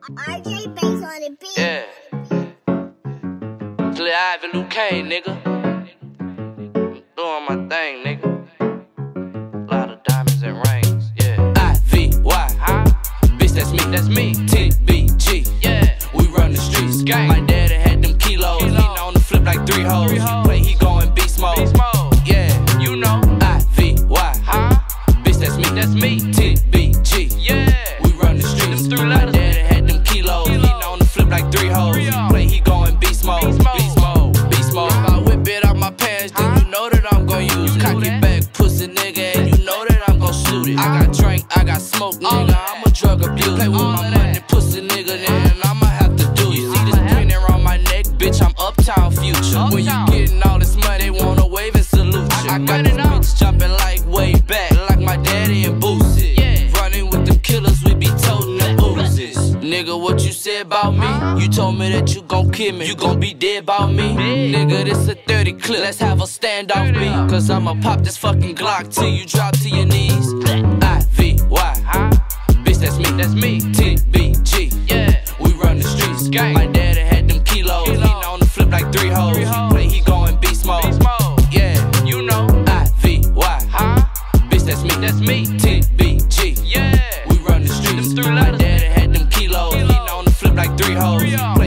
RJ Bass on the beat. Yeah. Lil Ivy, Luke Kane, nigga. Doing my thing, nigga. Lot of diamonds and rings, yeah. I-V-Y, huh? Bitch, that's me. T-B-G, yeah. We run the streets, gang. My daddy had them kilos. He known to flip like three hoes. Play, he going beast mode. Yeah, you know. I-V-Y, huh? Bitch, that's me. T-B-G, yeah. We run the streets. My daddy had them kilos. He known to flip like three hoes. Play, he going beast mode. Beast mode. If I whip it out my pants, then you know that I'm gon' use it. Cock it back, pussy nigga, and you know that I'm gon' shoot it. I got drink, I got smoke, nigga. I'm a drug abuser. Play with my money, pussy nigga, then I'ma have to do you. See this pin around my neck, bitch, I'm Uptown Future. When you getting all this money, they wanna wave and salute you. I got this bitch jumping like way back, like my daddy and Boosie. Running with them killers, we be toting them oozes. Nigga, what you said about me? You told me that you gon' kill me. You gon' be dead about me? Nigga, this a 30 clip. Let's have a standoff beat. Cause I'ma pop this fucking Glock till you drop to your knees. I-V-Y, huh? Bitch, that's me. T-B-G, yeah. We run the streets, gang. My daddy had them kilos. He known to flip like three hoes. Play, he going beast mode. Yeah, you know. I-V-Y, huh? Bitch, that's me. T-B-G, yeah. We run the streets. My daddy had them kilos. He known to flip like three hoes.